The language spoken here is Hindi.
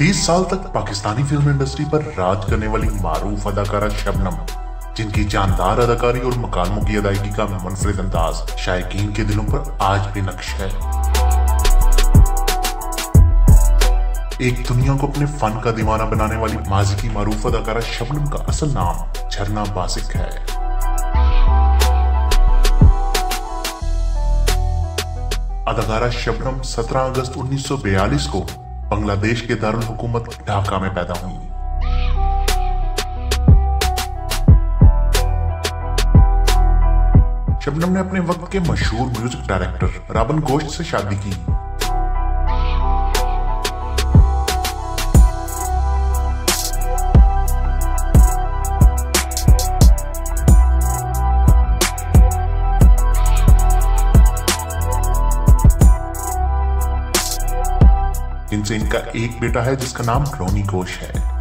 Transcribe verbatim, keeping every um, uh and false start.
तीस साल तक पाकिस्तानी फिल्म इंडस्ट्री पर राज करने वाली मारूफ अदाकारा शबनम, जिनकी जानदार अदाकारी और मकालमों की अदायगी का मुनफरिद अंदाज शायकीन के दिलों पर आज भी नक्श है। एक दुनिया को अपने फन का दीवाना बनाने वाली माजी की मारूफ अदाकारा शबनम का असल नाम झरना बासिक है। अदाकारा शबनम सत्रह अगस्त उन्नीस सौ बयालीस को बांग्लादेश के दारुल हुकूमत ढाका में पैदा हुई। शबनम ने अपने वक्त के मशहूर म्यूजिक डायरेक्टर राबन गोश्त से शादी की। इनसे इनका एक बेटा है जिसका नाम रोनी गोश है।